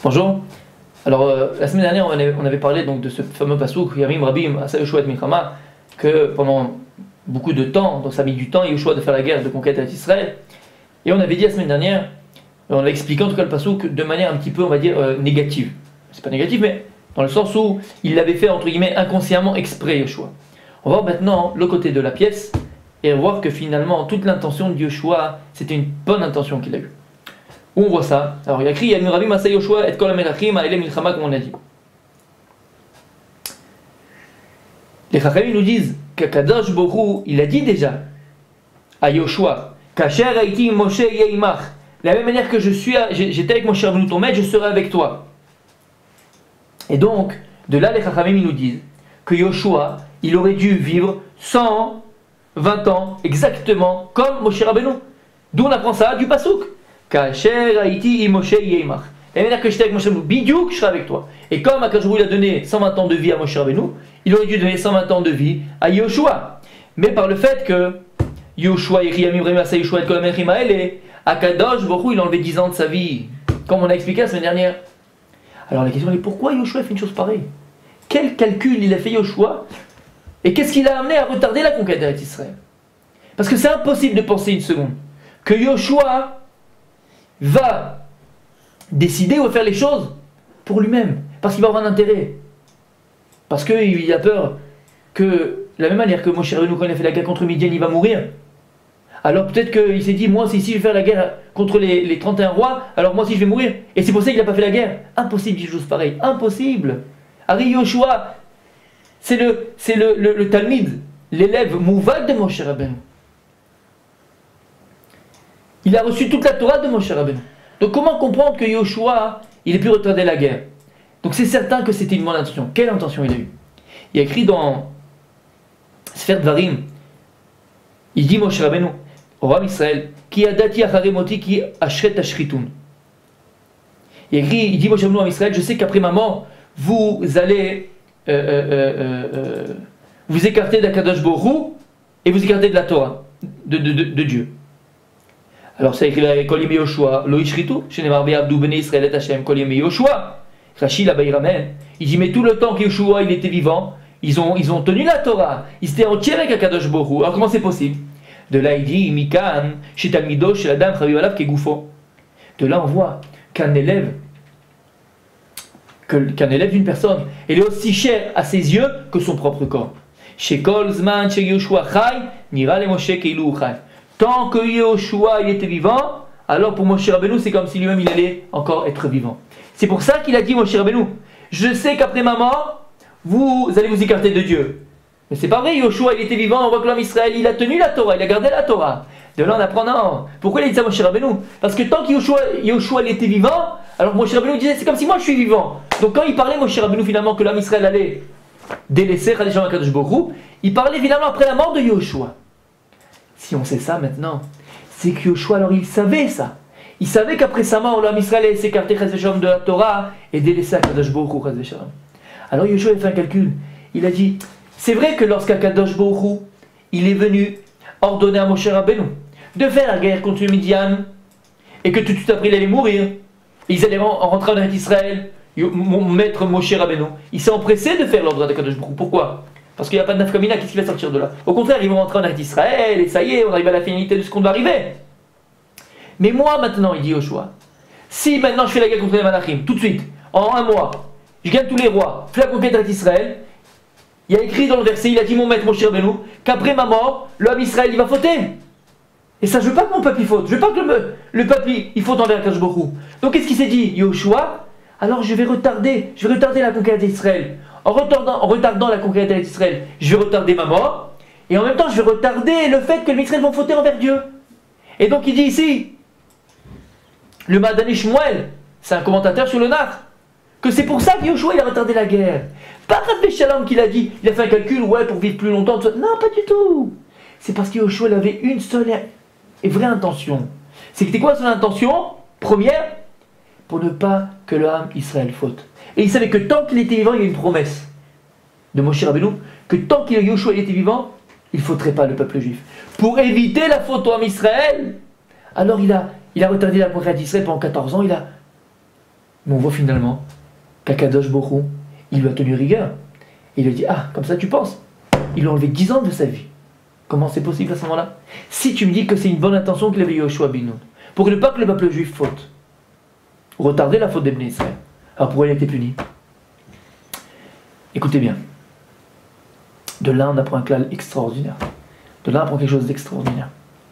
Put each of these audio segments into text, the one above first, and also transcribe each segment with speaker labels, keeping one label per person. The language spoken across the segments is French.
Speaker 1: Bonjour. Alors, la semaine dernière, on avait parlé donc de ce fameux pasouk, Yamim Rabim, Asa Yoshua et Milchama, que pendant beaucoup de temps, donc ça a mis du temps, Yoshua de faire la guerre de conquête avec Israël. Et on avait dit la semaine dernière, on avait expliqué en tout cas le pasouk de manière un petit peu, on va dire, négative. C'est pas négatif, mais dans le sens où il l'avait fait, entre guillemets, inconsciemment, exprès, Yoshua. On va voir maintenant le côté de la pièce et voir que finalement, toute l'intention de Yoshua, c'était une bonne intention qu'il a eue. Où on voit ça? Alors il y a écrit Yamim Rabim Asa Yoshua et Kol HaMelachim Ha'eleh Milchama, comme on a dit. Les Chachamim nous disent qu'Akadosh Baruch Hu, il a dit déjà à Yoshua, Kasher Haïti Moshe Yeimach, de la même manière que j'étais avec Moshe Rabbeinu ton maître, je serai avec toi. Et donc, de là les Chachamim nous disent que Yoshua, il aurait dû vivre 120 ans exactement comme Moshe Rabbeinu. D'où on apprend ça du Pasuk. Kasher Haïti Moshe Yeimach. La manière que j'étais avec Moshe Rabbeinu, Bidiouk, je serai avec toi. Et comme Akadosh Baruch Hu a donné 120 ans de vie à Moshe Rabbeinu, il aurait dû donner 120 ans de vie à Yoshua. Mais par le fait que Yoshua, Yamim Rabim Asa Yoshua et Kol HaMelachim Ha'eleh, Akadosh Baruch Hu, il a enlevé 10 ans de sa vie, comme on a expliqué la semaine dernière. Alors la question est, pourquoi Yoshua a fait une chose pareille? Quel calcul il a fait Yoshua? Et qu'est-ce qui l'a amené à retarder la conquête d'Israël? Parce que c'est impossible de penser une seconde que Yoshua va décider ou faire les choses pour lui-même, parce qu'il va avoir un intérêt, parce qu'il a peur que, de la même manière que Moshe Rabbeinu, quand il a fait la guerre contre Midian, il va mourir. Alors peut-être qu'il s'est dit, moi si je vais faire la guerre contre les 31 rois, alors moi aussi je vais mourir. Et c'est pour ça qu'il n'a pas fait la guerre. Impossible de chose pareille, impossible. Ari Yoshua, c'est le Talmid, l'élève Mouvad de Moshe Rabbeinu. Il a reçu toute la Torah de Moshe Rabbeinu. Donc comment comprendre que Yoshua, il ait pu retarder la guerre? Donc c'est certain que c'était une bonne intention. Quelle intention il a eu? Il y a écrit dans Sefer Dvarim, il dit Moshe Rabbeinu, au roi Israël, qui a dati achare moti qui ashret ashritun. Il dit Moshe Rabbeinu à Israël, je sais qu'après ma mort, vous allez vous écarter d'Akadosh Baruch Hu et vous écarter de la Torah, de Dieu. Alors ça écrit Kol Yemei Yoshua, Lo Ishritu, Shenemar Be'abdu Bnei Israël et Hashem, Kol Yemei Yoshua. Rashi là-bas il ramène. Il dit mais tout le temps que Yoshua il était vivant, ils ont tenu la Torah, ils étaient entiers avec Akadosh Baruch Hu. Alors comment c'est possible? De là il dit Mikan, Shetalmido, Sheladam, Chaviv Alav, Kegoufo. De là on voit qu'un élève d'une personne, il est aussi cher à ses yeux que son propre corps. Chez Kol Zman, chez Yoshua Chai, Nira le Moshe Keilu Chai. Tant que Yoshua il était vivant, alors pour Moshe Rabbeinu c'est comme si lui-même il allait encore être vivant. C'est pour ça qu'il a dit Moshe Rabbeinu, je sais qu'après ma mort, vous allez vous écarter de Dieu. Mais c'est pas vrai, Yoshua il était vivant, on voit que l'homme Israël il a tenu la Torah, il a gardé la Torah. De là on apprend non. Pourquoi il a dit ça à Moshe Rabbeinu? Parce que tant que Yoshua il était vivant, alors Moshe Rabbeinu disait c'est comme si moi je suis vivant. Donc quand il parlait Moshe Rabbeinu finalement que l'homme Israël allait délaisser Khadijah Akadosh Baruch Hu, il parlait finalement après la mort de Yoshua. Si on sait ça maintenant, c'est que Yoshua alors il savait ça. Il savait qu'après sa mort, l'homme Israël allait s'écarter de la Torah et délaisser Akadosh Baruch Hu. Alors Yoshua a fait un calcul. Il a dit, c'est vrai que lorsqu'Akadosh Baruch Hu, il est venu ordonner à Moshe Rabbeinu de faire la guerre contre Midian et que tout de suite après il allait mourir, ils allaient rentrer en Eretz Israël, mon maître Moshe Rabbeinu, il s'est empressé de faire l'ordre d'Akadosh Baruch Hu. Pourquoi? Parce qu'il n'y a pas de nafkamina, qu'est-ce qui va sortir de là? Au contraire, ils vont rentrer en Eretz Israël et ça y est, on arrive à la finalité de ce qu'on doit arriver. Mais moi maintenant, il dit Yoshua, si maintenant je fais la guerre contre les Malachim, tout de suite, en un mois, je gagne tous les rois, je fais la conquête d'Israël, il y a écrit dans le verset, il a dit mon maître, Moshe Rabbeinu, qu'après ma mort, l'homme Israël il va fauter. Et ça, je veux pas que mon peuple il faute, je veux pas que le peuple il faute envers Akadosh Baruch Hu. Donc qu'est-ce qu'il s'est dit, Yoshua? Alors je vais retarder la conquête d'Israël. En retardant la conquête d'Israël, je vais retarder ma mort, et en même temps je vais retarder le fait que les Israël vont fauter envers Dieu. Et donc il dit ici, le Madani Shmuel, c'est un commentateur sur le Nar, que c'est pour ça que Yoshua il a retardé la guerre. Pas Rabbi Shalom qui l'a dit, il a fait un calcul, ouais, pour vivre plus longtemps. Non, pas du tout. C'est parce que Yoshua il avait une seule et vraie intention. C'était quoi son intention? Première, pour ne pas que l'homme Israël faute. Et il savait que tant qu'il était vivant, il y a une promesse de Moshe Rabbeinu, que tant qu'il Yoshua était vivant, il ne fauterait pas le peuple juif. Pour éviter la faute en Israël, alors il a retardé la conquête d'Israël pendant 14 ans, Mais on voit finalement qu'Akadosh Borou, il lui a tenu rigueur. Il lui a dit, ah, comme ça tu penses. Il lui a enlevé 10 ans de sa vie. Comment c'est possible à ce moment-là? Si tu me dis que c'est une bonne intention qu'il avait Yoshua bin Nun, pour ne pas que le peuple juif faute, retarder la faute des Bnei Israël, alors pourquoi il a été puni? Écoutez bien. De là, on apprend un clal extraordinaire. De là, on apprend quelque chose d'extraordinaire.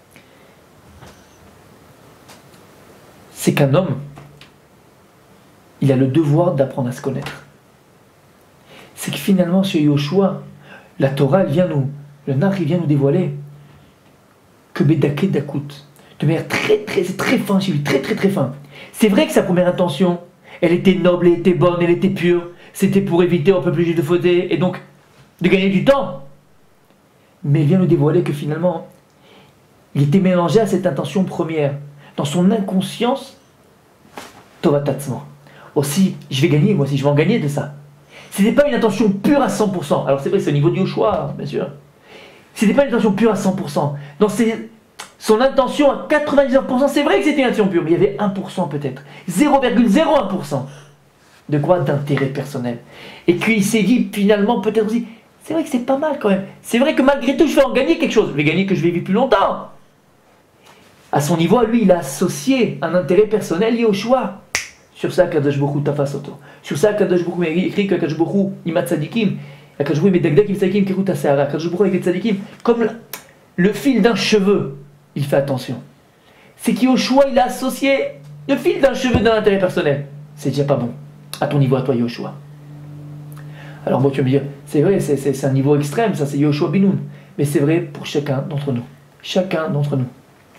Speaker 1: C'est qu'un homme, il a le devoir d'apprendre à se connaître. C'est que finalement, chez Yoshua, la Torah, elle vient nous, le Nach, il vient nous dévoiler que Bedaké Dakout, de manière c'est très fin chez lui, très fin. C'est vrai que sa première intention, elle était noble, elle était bonne, elle était pure. C'était pour éviter au peuple juif de fauter et donc de gagner du temps. Mais il vient nous dévoiler que finalement, il était mélangé à cette intention première. Dans son inconscience, Tova Tatsma. Aussi, je vais gagner, moi aussi, je vais en gagner de ça. Ce n'était pas une intention pure à 100%. Alors c'est vrai, c'est au niveau du Yoshua, bien sûr. Ce n'était pas une intention pure à 100%. Dans son intention à 99%, c'est vrai que c'était une intention pure, mais il y avait 1% peut-être. 0,01%. De quoi? D'intérêt personnel. Et qu'il s'est dit finalement, peut-être aussi, c'est vrai que c'est pas mal quand même. C'est vrai que malgré tout, je vais en gagner quelque chose. Je vais gagner que je vais vivre plus longtemps. À son niveau, à lui, il a associé un intérêt personnel lié au choix. Sur ça, Kadosh Borou Tafasoto. Sur ça, Kadosh Borou écrit que Kadosh Borou Imat Tzadikim. Kadosh Borou Medagdak Im Tzadikim Kerut Aseara. Kadosh Borou avec les Tzadikim. Comme le fil d'un cheveu, il fait attention. C'est qu'au choix, il a associé le fil d'un cheveu d'un intérêt personnel. C'est déjà pas bon. À ton niveau, à toi, Yoshua. Alors moi, tu vas me dire, c'est vrai, c'est un niveau extrême, ça, c'est Yoshua bin Nun. Mais c'est vrai pour chacun d'entre nous. Chacun d'entre nous.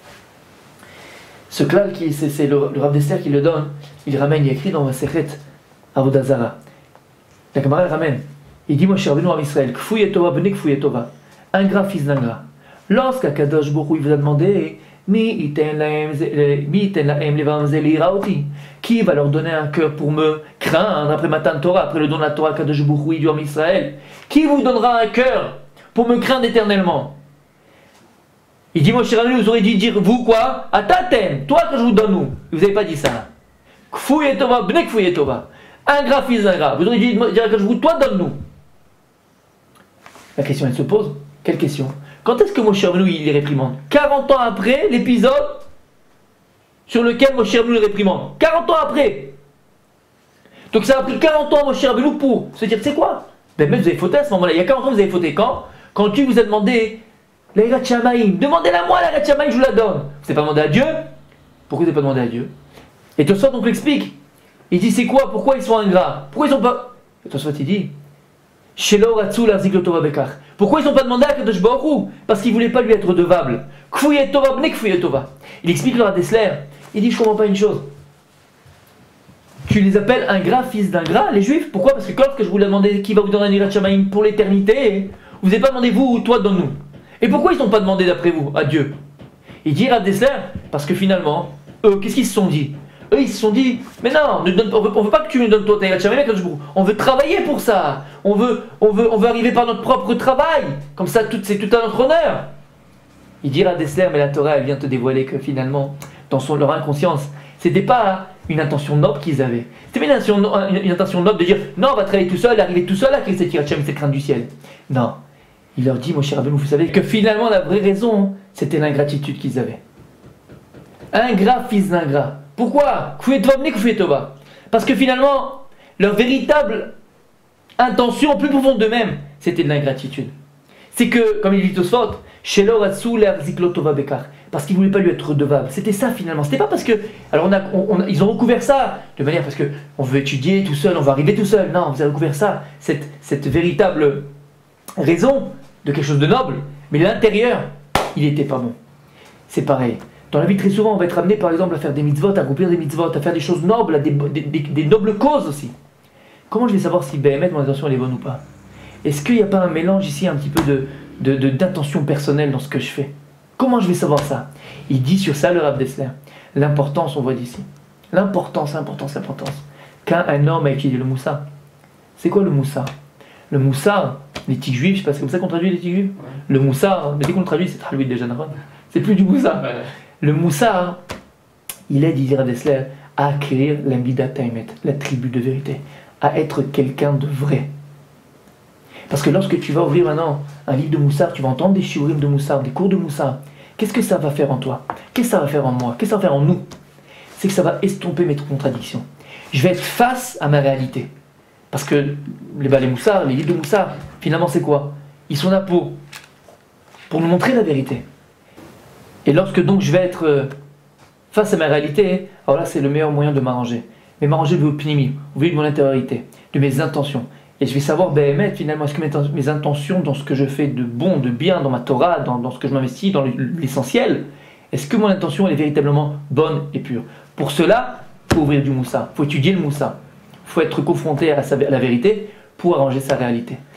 Speaker 1: Ce klal, c'est le Rav d'Esther qui le donne, il ramène, il écrit dans la Sechet Avodah Zara. La Gemara le ramène. Il dit, Moshe Rabbeinu en Israël, Kfouye Tova, Bene Kfouye Tova. Ingrat, fils d'ingrat. Lorsqu'Akadosh Borou il vous a demandé, qui va leur donner un cœur pour me craindre après Matan Torah, après le don de la Torah Kadosh Borou il dit en Israël, qui vous donnera un cœur pour me craindre éternellement? Il dit, Moshe Rabbeinu, vous auriez dû dire, vous quoi? Atatem, toi que je vous donne nous. Vous n'avez pas dit ça. Kfouye Tova, Bne Kfouye Tova. Ingrat, fils d'ingrat. Vous auriez dû dire que je vous, toi donne-nous. La question elle se pose. Quelle question? Quand est-ce que Moshe Rabbeinu il les réprimande? 40 ans après l'épisode sur lequel Moshe Rabbeinu les réprimande. 40 ans après. Donc ça a pris 40 ans à Moshe Rabbeinu pour se dire, c'est quoi? Ben même vous avez fauté à ce moment-là. Il y a 40 ans vous avez fauté. Quand tu vous as demandé la Hirat Shamaim, demandez-la moi la Hirat Shamaim, je vous la donne. Vous n'avez pas demandé à Dieu? Pourquoi vous n'avez pas demandé à Dieu? Et Tosfot donc l'explique. Il dit c'est quoi? Pourquoi ils sont ingrats? Pourquoi ils sont pas... Et Tosfot il dit pourquoi ils n'ont pas demandé à Kadosh Borou? Parce qu'ils ne voulaient pas lui être devables. Il explique le Rav d'Essler. Il dit je ne comprends pas une chose. Tu les appelles ingrats, fils d'ingrat, les juifs? Pourquoi? Parce que quand je vous ai demandé qui va vous donner un Hirat Shamaim pour l'éternité, vous n'avez pas demandé vous ou toi donne-nous. Et pourquoi ils n'ont pas demandé d'après vous à Dieu? Il dit Rav d'Essler parce que finalement, eux, qu'est-ce qu'ils se sont dit? Eux, ils se sont dit, mais non, on ne veut pas que tu nous donnes toi ta Hirat Shamaim, on veut travailler pour ça. On veut arriver par notre propre travail. Comme ça, c'est tout à notre honneur. Il dit Rav d'Essler, mais la Torah, elle vient te dévoiler que finalement, dans leur inconscience, c'était pas une intention noble qu'ils avaient. C'était une intention noble de dire, non, on va travailler tout seul, arriver tout seul à créer cette Hirat Shamaim, cette crainte du ciel. Non. Il leur dit, Moshe Rabbeinu, vous savez que finalement, la vraie raison, c'était l'ingratitude qu'ils avaient. Ingrat, fils d'ingrat. Pourquoi? Parce que finalement, leur véritable intention, plus profonde d'eux-mêmes, c'était de l'ingratitude. C'est que, comme il dit Tosfot, parce qu'ils ne voulaient pas lui être redevable. C'était ça finalement. C'était pas parce que. Alors ils ont recouvert ça de manière parce qu'on veut étudier tout seul, on va arriver tout seul. Non, vous avez recouvert ça, cette véritable raison de quelque chose de noble, mais l'intérieur, il n'était pas bon. C'est pareil. Dans la vie, très souvent, on va être amené, par exemple, à faire des mitzvot, à accomplir des mitzvot, à faire des choses nobles, à des nobles causes aussi. Comment je vais savoir si BMF, mon intention, elle est bonne ou pas? Est-ce qu'il n'y a pas un mélange ici, un petit peu d'intention personnelle dans ce que je fais? Comment je vais savoir ça? Il dit sur ça, le Rav d'Essler, l'importance, on voit d'ici. L'importance. Qu'un homme a étudié le moussa. C'est quoi le moussa? Le moussa, l'éthique juive, je sais pas, c'est comme ça qu'on traduit l'éthique juive? Ouais. Le moussa, mais dès qu'on le traduit, c'est traduit déjà, c'est plus du moussa. Ouais. Le moussa, il est, dit Rav d'Essler, à acquérir la Midat Haemet, l'attribut de vérité, à être quelqu'un de vrai. Parce que lorsque tu vas ouvrir maintenant un livre de Moussar, tu vas entendre des shiurim de Moussar, des cours de Moussar, qu'est-ce que ça va faire en toi? Qu'est-ce que ça va faire en moi? Qu'est-ce que ça va faire en nous? C'est que ça va estomper mes contradictions. Je vais être face à ma réalité. Parce que les Moussar, les livres de Moussar, finalement c'est quoi? Ils sont là pour nous montrer la vérité. Et lorsque donc je vais être face à ma réalité, alors là c'est le meilleur moyen de m'arranger. Mais m'arranger de l'opinion, de mon intériorité, de mes intentions. Et je vais savoir, finalement, est-ce que mes intentions dans ce que je fais de bon, de bien, dans ma Torah, dans ce que je m'investis, dans l'essentiel, est-ce que mon intention elle est véritablement bonne et pure? Pour cela, il faut ouvrir du Moussar, il faut étudier le Moussar, il faut être confronté à la vérité pour arranger sa réalité.